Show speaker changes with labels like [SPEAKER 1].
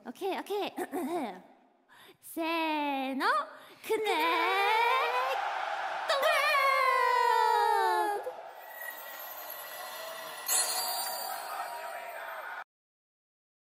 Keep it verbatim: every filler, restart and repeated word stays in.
[SPEAKER 1] オッケーオッケーせーのくねー